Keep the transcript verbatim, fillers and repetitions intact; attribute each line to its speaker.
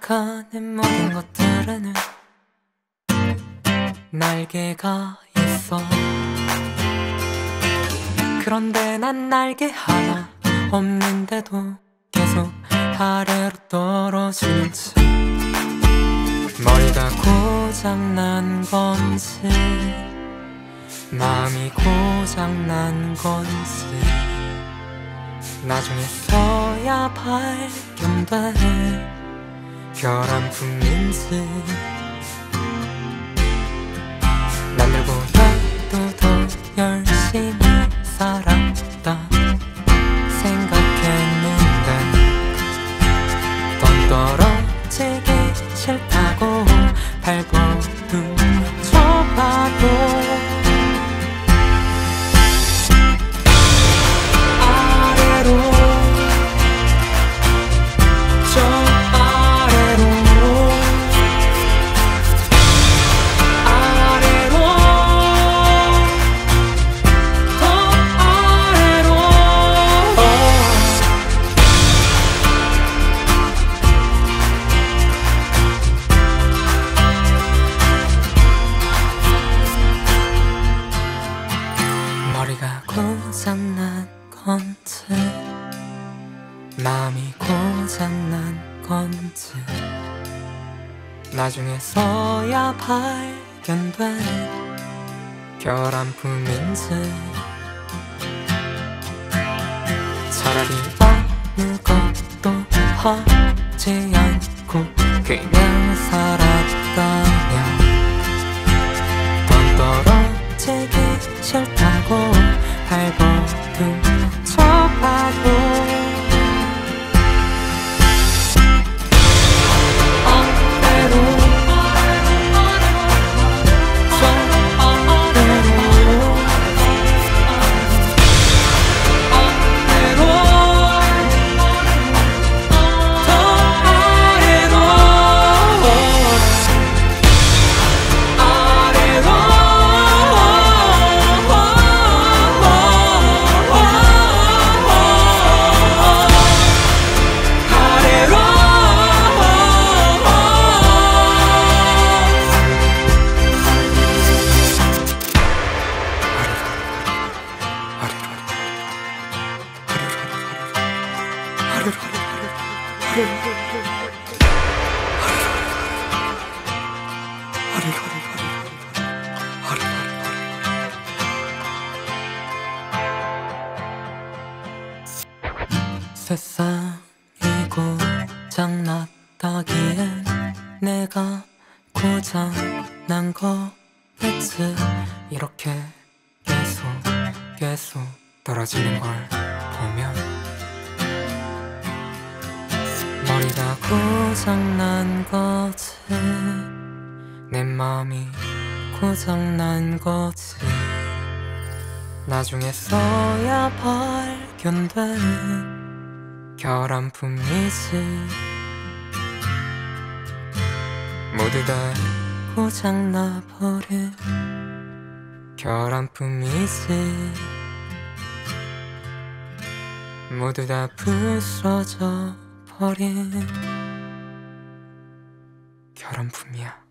Speaker 1: 생각하는 모든 것들에는 날개가 있어. 그런데 난 날개 하나 없는데도 계속 아래로 떨어지는지, 머리가 고장난 건지 마음이 고장난 건지 나중에서야 발견돼 결함품인지. 난 누구라도 더 열심히 살았다 생각했는데 넌 떨어지기 싫다고 발버둥 쳐봐도 머리가 고장난 건지 마음이 고장난 건지 나중에서야 발견돼 결함품인지. 차라리 아무것도 하지 않고 그냥 살았다면 넌 떨어지기 싫다고 발버둥 쳐봐도 세상이 고장났다기엔 내가 고장난 거겠지. 이렇게 계속 계속 떨어지는 걸 보면 머리가 고장난 거지 내 마음이 고장난 거지. 나중에서야 발견돼 결함품이지. 모두 다 고장나버린 결함품이지. 모두 다 부서져 버린 결함품이야.